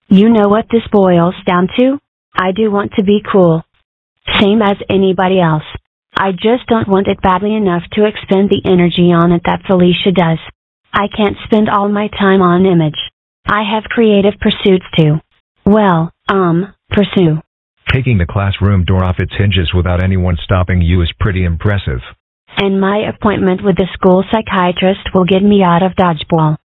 You know what this boils down to? I do want to be cool. Same as anybody else. I just don't want it badly enough to expend the energy on it that Felicia does. I can't spend all my time on image. I have creative pursuits too. Well, pursue. Taking the classroom door off its hinges without anyone stopping you is pretty impressive. And my appointment with the school psychiatrist will get me out of dodgeball.